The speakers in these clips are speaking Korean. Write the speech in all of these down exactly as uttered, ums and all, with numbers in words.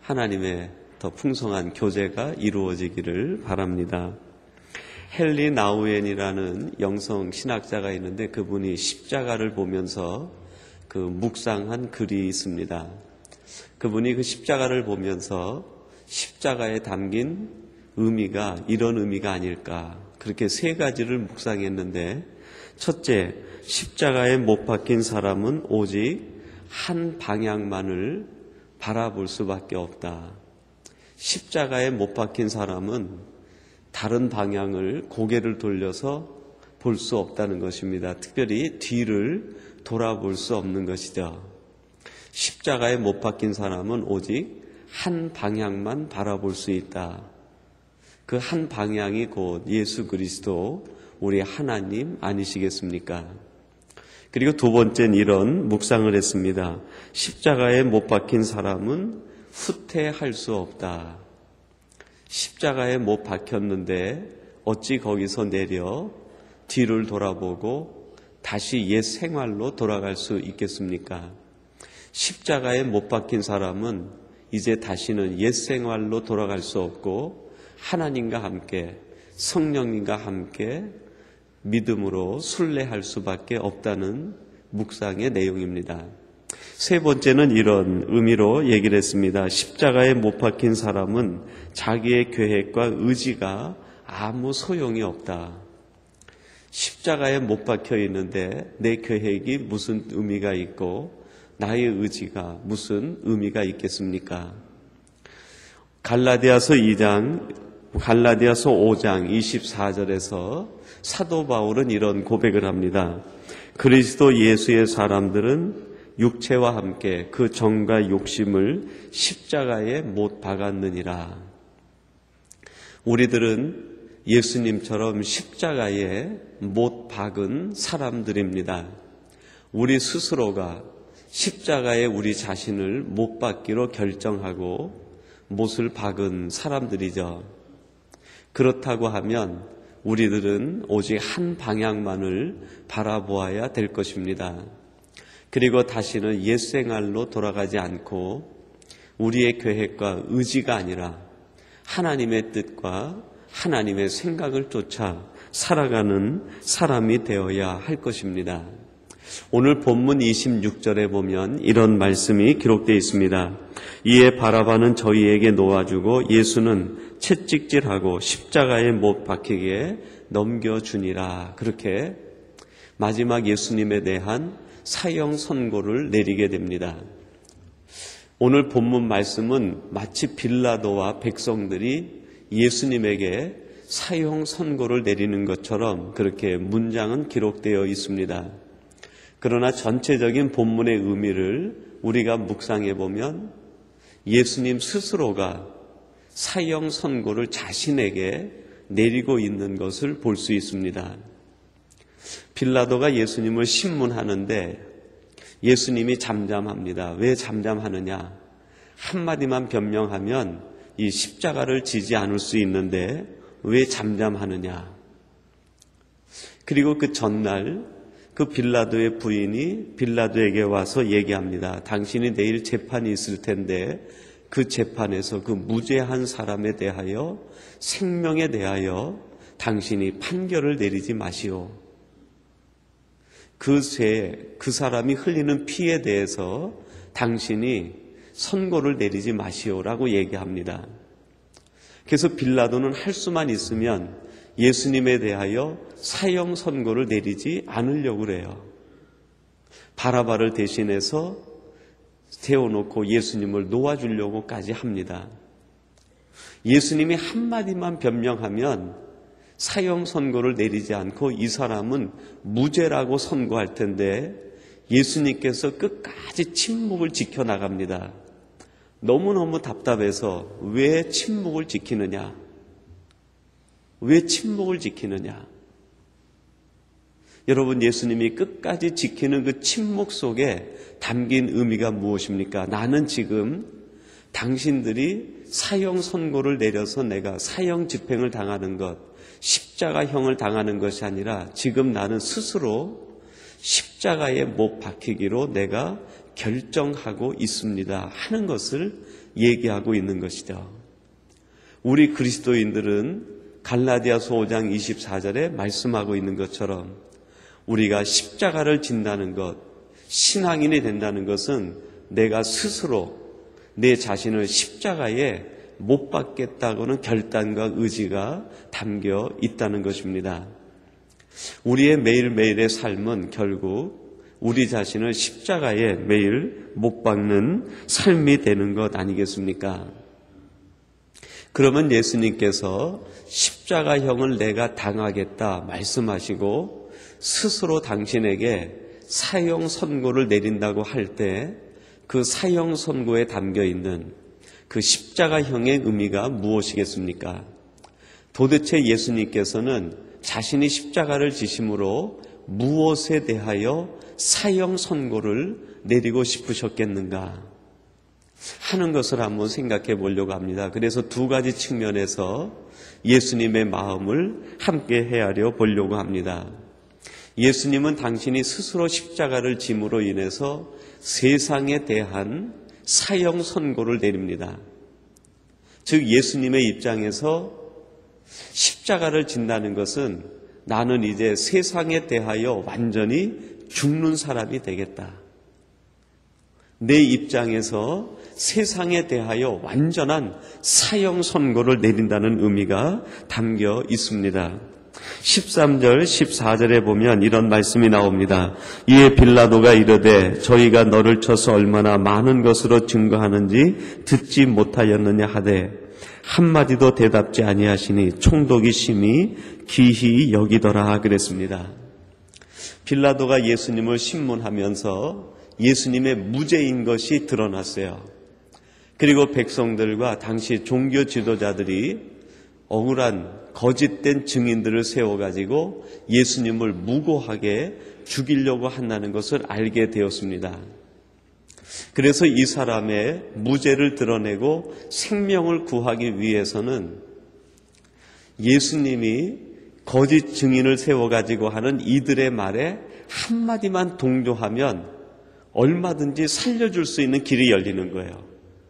하나님의 더 풍성한 교제가 이루어지기를 바랍니다. 헨리 나우엔이라는 영성 신학자가 있는데 그분이 십자가를 보면서 그 묵상한 글이 있습니다. 그분이 그 십자가를 보면서 십자가에 담긴 의미가 이런 의미가 아닐까, 그렇게 세 가지를 묵상했는데, 첫째, 십자가에 못 박힌 사람은 오직 한 방향만을 바라볼 수밖에 없다. 십자가에 못 박힌 사람은 다른 방향을 고개를 돌려서 볼 수 없다는 것입니다. 특별히 뒤를 돌아볼 수 없는 것이죠. 십자가에 못 박힌 사람은 오직 한 방향만 바라볼 수 있다. 그 한 방향이 곧 예수 그리스도, 우리 하나님 아니시겠습니까? 그리고 두 번째는 이런 묵상을 했습니다. 십자가에 못 박힌 사람은 후퇴할 수 없다. 십자가에 못 박혔는데 어찌 거기서 내려 뒤를 돌아보고 다시 옛 생활로 돌아갈 수 있겠습니까? 십자가에 못 박힌 사람은 이제 다시는 옛 생활로 돌아갈 수 없고 하나님과 함께, 성령님과 함께 믿음으로 순례할 수밖에 없다는 묵상의 내용입니다. 세 번째는 이런 의미로 얘기를 했습니다. 십자가에 못 박힌 사람은 자기의 계획과 의지가 아무 소용이 없다. 십자가에 못 박혀 있는데 내 계획이 무슨 의미가 있고 나의 의지가 무슨 의미가 있겠습니까? 갈라디아서 이 장, 갈라디아서 오 장 이십사 절에서 사도 바울은 이런 고백을 합니다. 그리스도 예수의 사람들은 육체와 함께 그 정과 욕심을 십자가에 못 박았느니라. 우리들은 예수님처럼 십자가에 못 박은 사람들입니다. 우리 스스로가 십자가에 우리 자신을 못 박기로 결정하고 못을 박은 사람들이죠. 그렇다고 하면 우리들은 오직 한 방향만을 바라보아야 될 것입니다. 그리고 다시는 옛 생활로 돌아가지 않고 우리의 계획과 의지가 아니라 하나님의 뜻과 하나님의 생각을 쫓아 살아가는 사람이 되어야 할 것입니다. 오늘 본문 이십육 절에 보면 이런 말씀이 기록되어 있습니다. 이에 바라바는 저희에게 놓아주고 예수는 채찍질하고 십자가에 못 박히게 넘겨주니라. 그렇게 마지막 예수님에 대한 사형 선고를 내리게 됩니다. 오늘 본문 말씀은 마치 빌라도와 백성들이 예수님에게 사형 선고를 내리는 것처럼 그렇게 문장은 기록되어 있습니다. 그러나 전체적인 본문의 의미를 우리가 묵상해 보면 예수님 스스로가 사형 선고를 자신에게 내리고 있는 것을 볼 수 있습니다. 빌라도가 예수님을 신문하는데 예수님이 잠잠합니다. 왜 잠잠하느냐? 한마디만 변명하면 이 십자가를 지지 않을 수 있는데 왜 잠잠하느냐? 그리고 그 전날 그 빌라도의 부인이 빌라도에게 와서 얘기합니다. 당신이 내일 재판이 있을 텐데 그 재판에서 그 무죄한 사람에 대하여, 생명에 대하여 당신이 판결을 내리지 마시오. 그 죄, 그 사람이 흘리는 피에 대해서 당신이 선고를 내리지 마시오라고 얘기합니다. 그래서 빌라도는 할 수만 있으면 예수님에 대하여 사형 선고를 내리지 않으려고 그래요. 바라바를 대신해서 세워놓고 예수님을 놓아주려고까지 합니다. 예수님이 한마디만 변명하면 사형 선고를 내리지 않고 이 사람은 무죄라고 선고할 텐데 예수님께서 끝까지 침묵을 지켜나갑니다. 너무너무 답답해서 왜 침묵을 지키느냐? 왜 침묵을 지키느냐? 여러분, 예수님이 끝까지 지키는 그 침묵 속에 담긴 의미가 무엇입니까? 나는 지금 당신들이 사형 선고를 내려서 내가 사형 집행을 당하는 것, 십자가형을 당하는 것이 아니라 지금 나는 스스로 십자가에 못 박히기로 내가 결정하고 있습니다 하는 것을 얘기하고 있는 것이죠. 우리 그리스도인들은 갈라디아서 오 장 이십사 절에 말씀하고 있는 것처럼 우리가 십자가를 진다는 것, 신앙인이 된다는 것은 내가 스스로 내 자신을 십자가에 못 박겠다고는 결단과 의지가 담겨 있다는 것입니다. 우리의 매일매일의 삶은 결국 우리 자신을 십자가에 매일 못 박는 삶이 되는 것 아니겠습니까? 그러면 예수님께서 십자가형을 내가 당하겠다 말씀하시고 스스로 당신에게 사형 선고를 내린다고 할 때 그 사형 선고에 담겨 있는 그 십자가형의 의미가 무엇이겠습니까? 도대체 예수님께서는 자신이 십자가를 지심으로 무엇에 대하여 사형 선고를 내리고 싶으셨겠는가 하는 것을 한번 생각해 보려고 합니다. 그래서 두 가지 측면에서 예수님의 마음을 함께 헤아려 보려고 합니다. 예수님은 당신이 스스로 십자가를 짐으로 인해서 세상에 대한 사형 선고를 내립니다. 즉 예수님의 입장에서 십자가를 진다는 것은 나는 이제 세상에 대하여 완전히 죽는 사람이 되겠다. 내 입장에서 세상에 대하여 완전한 사형 선고를 내린다는 의미가 담겨 있습니다. 십삼 절, 십사 절에 보면 이런 말씀이 나옵니다. 이에 빌라도가 이르되 저희가 너를 쳐서 얼마나 많은 것으로 증거하는지 듣지 못하였느냐 하되 한마디도 대답지 아니하시니 총독이 심히 기히 여기더라 그랬습니다. 빌라도가 예수님을 신문하면서 예수님의 무죄인 것이 드러났어요. 그리고 백성들과 당시 종교 지도자들이 억울한 거짓된 증인들을 세워가지고 예수님을 무고하게 죽이려고 한다는 것을 알게 되었습니다. 그래서 이 사람의 무죄를 드러내고 생명을 구하기 위해서는 예수님이 거짓 증인을 세워가지고 하는 이들의 말에 한마디만 동조하면 얼마든지 살려줄 수 있는 길이 열리는 거예요.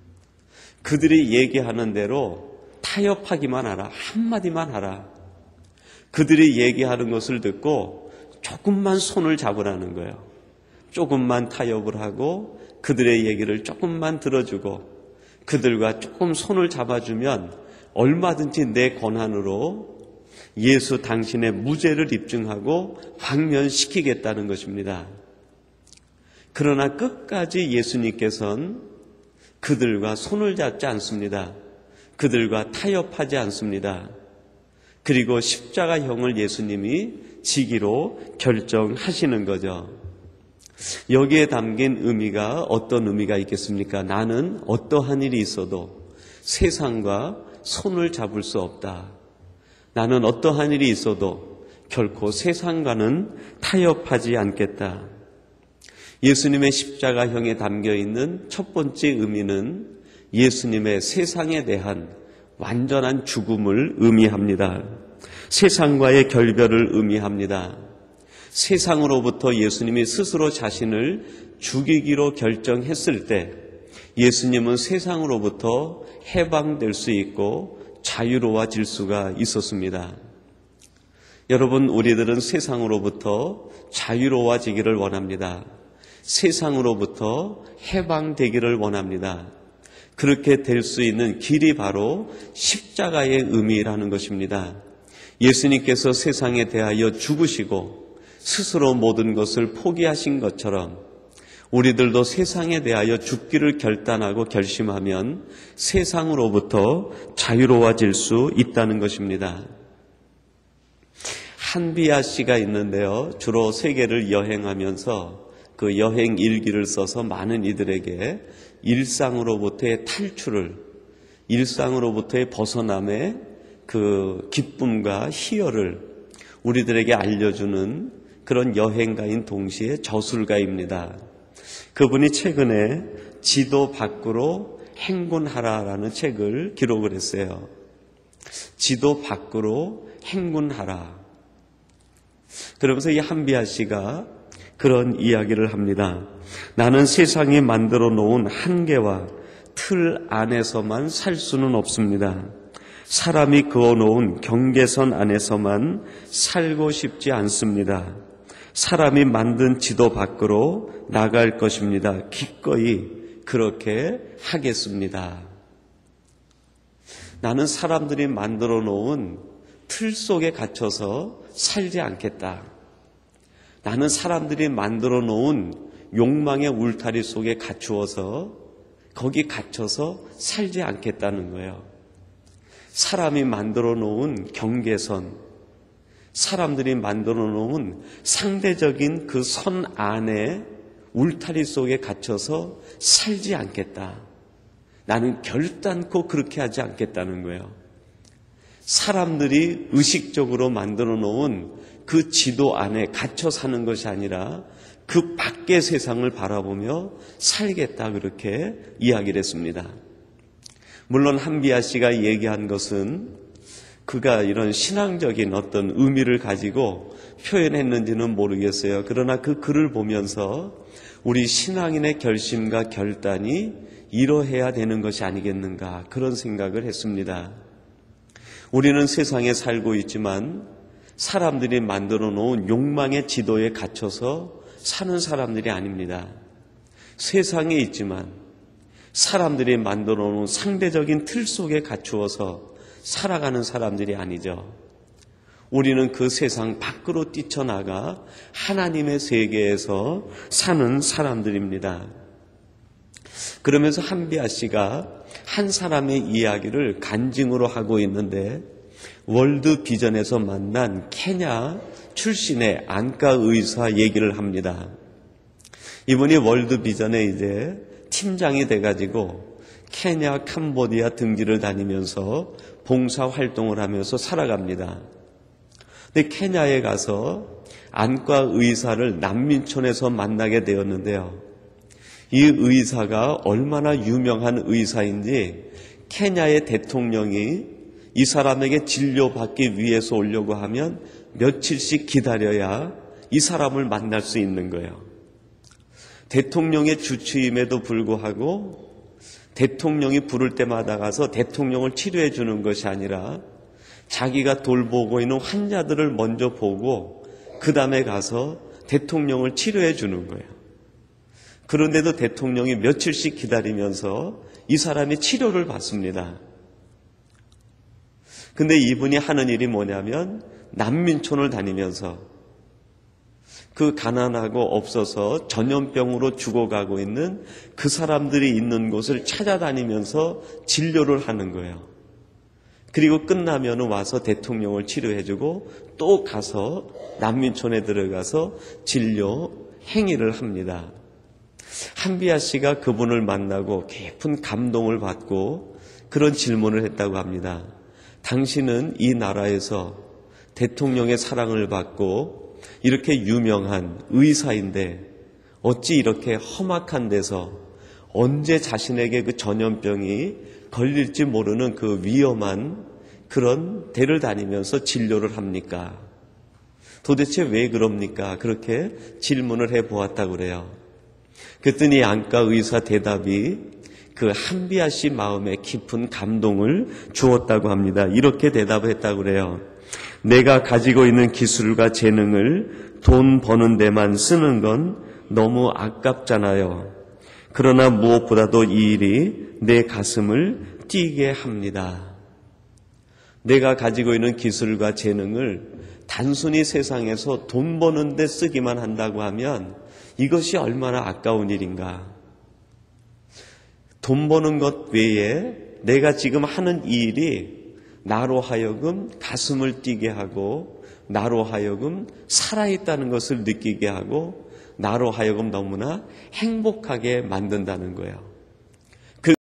그들이 얘기하는 대로 타협하기만 하라. 한마디만 하라. 그들이 얘기하는 것을 듣고 조금만 손을 잡으라는 거예요. 조금만 타협을 하고 그들의 얘기를 조금만 들어주고 그들과 조금 손을 잡아주면 얼마든지 내 권한으로 예수 당신의 무죄를 입증하고 방면시키겠다는 것입니다. 그러나 끝까지 예수님께서는 그들과 손을 잡지 않습니다. 그들과 타협하지 않습니다. 그리고 십자가형을 예수님이 지기로 결정하시는 거죠. 여기에 담긴 의미가 어떤 의미가 있겠습니까? 나는 어떠한 일이 있어도 세상과 손을 잡을 수 없다. 나는 어떠한 일이 있어도 결코 세상과는 타협하지 않겠다. 예수님의 십자가형에 담겨 있는 첫 번째 의미는 예수님의 세상에 대한 완전한 죽음을 의미합니다. 세상과의 결별을 의미합니다. 세상으로부터 예수님이 스스로 자신을 죽이기로 결정했을 때 예수님은 세상으로부터 해방될 수 있고 자유로워질 수가 있었습니다. 여러분, 우리들은 세상으로부터 자유로워지기를 원합니다. 세상으로부터 해방되기를 원합니다. 그렇게 될 수 있는 길이 바로 십자가의 의미라는 것입니다. 예수님께서 세상에 대하여 죽으시고 스스로 모든 것을 포기하신 것처럼 우리들도 세상에 대하여 죽기를 결단하고 결심하면 세상으로부터 자유로워질 수 있다는 것입니다. 한비아 씨가 있는데요. 주로 세계를 여행하면서 그 여행 일기를 써서 많은 이들에게 일상으로부터의 탈출을, 일상으로부터의 벗어남의 그 기쁨과 희열을 우리들에게 알려주는 그런 여행가인 동시에 저술가입니다. 그분이 최근에 지도 밖으로 행군하라라는 책을 기록을 했어요. 지도 밖으로 행군하라. 그러면서 이 한비아 씨가 그런 이야기를 합니다. 나는 세상이 만들어 놓은 한계와 틀 안에서만 살 수는 없습니다. 사람이 그어놓은 경계선 안에서만 살고 싶지 않습니다. 사람이 만든 지도 밖으로 나갈 것입니다. 기꺼이 그렇게 하겠습니다. 나는 사람들이 만들어 놓은 틀 속에 갇혀서 살지 않겠다. 나는 사람들이 만들어 놓은 욕망의 울타리 속에 갇히어서 거기 갇혀서 살지 않겠다는 거예요. 사람이 만들어 놓은 경계선, 사람들이 만들어 놓은 상대적인 그 선 안에 울타리 속에 갇혀서 살지 않겠다. 나는 결단코 그렇게 하지 않겠다는 거예요. 사람들이 의식적으로 만들어 놓은 그 지도 안에 갇혀 사는 것이 아니라 그 밖의 세상을 바라보며 살겠다, 그렇게 이야기를 했습니다. 물론 한비아 씨가 얘기한 것은 그가 이런 신앙적인 어떤 의미를 가지고 표현했는지는 모르겠어요. 그러나 그 글을 보면서 우리 신앙인의 결심과 결단이 이러해야 되는 것이 아니겠는가, 그런 생각을 했습니다. 우리는 세상에 살고 있지만 사람들이 만들어 놓은 욕망의 지도에 갇혀서 사는 사람들이 아닙니다. 세상에 있지만 사람들이 만들어 놓은 상대적인 틀 속에 갇히어서 살아가는 사람들이 아니죠. 우리는 그 세상 밖으로 뛰쳐나가 하나님의 세계에서 사는 사람들입니다. 그러면서 한비아 씨가 한 사람의 이야기를 간증으로 하고 있는데, 월드 비전에서 만난 케냐 출신의 안과 의사 얘기를 합니다. 이분이 월드 비전에 이제 팀장이 돼가지고 케냐, 캄보디아 등지를 다니면서 봉사 활동을 하면서 살아갑니다. 근데 케냐에 가서 안과 의사를 난민촌에서 만나게 되었는데요. 이 의사가 얼마나 유명한 의사인지 케냐의 대통령이 이 사람에게 진료받기 위해서 오려고 하면 며칠씩 기다려야 이 사람을 만날 수 있는 거예요. 대통령의 주치임에도 불구하고 대통령이 부를 때마다 가서 대통령을 치료해 주는 것이 아니라 자기가 돌보고 있는 환자들을 먼저 보고 그 다음에 가서 대통령을 치료해 주는 거예요. 그런데도 대통령이 며칠씩 기다리면서 이 사람이 치료를 받습니다. 근데 이분이 하는 일이 뭐냐면 난민촌을 다니면서 그 가난하고 없어서 전염병으로 죽어가고 있는 그 사람들이 있는 곳을 찾아다니면서 진료를 하는 거예요. 그리고 끝나면 와서 대통령을 치료해주고 또 가서 난민촌에 들어가서 진료 행위를 합니다. 한비아 씨가 그분을 만나고 깊은 감동을 받고 그런 질문을 했다고 합니다. 당신은 이 나라에서 대통령의 사랑을 받고 이렇게 유명한 의사인데 어찌 이렇게 험악한 데서 언제 자신에게 그 전염병이 걸릴지 모르는 그 위험한 그런 데를 다니면서 진료를 합니까? 도대체 왜 그럽니까? 그렇게 질문을 해보았다고 그래요. 그랬더니 안과 의사 대답이 그 한비아 씨 마음에 깊은 감동을 주었다고 합니다. 이렇게 대답을 했다고 그래요. 내가 가지고 있는 기술과 재능을 돈 버는 데만 쓰는 건 너무 아깝잖아요. 그러나 무엇보다도 이 일이 내 가슴을 뛰게 합니다. 내가 가지고 있는 기술과 재능을 단순히 세상에서 돈 버는 데 쓰기만 한다고 하면 이것이 얼마나 아까운 일인가. 돈 버는 것 외에 내가 지금 하는 이 일이 나로 하여금 가슴을 뛰게 하고 나로 하여금 살아있다는 것을 느끼게 하고 나로 하여금 너무나 행복하게 만든다는 거예요.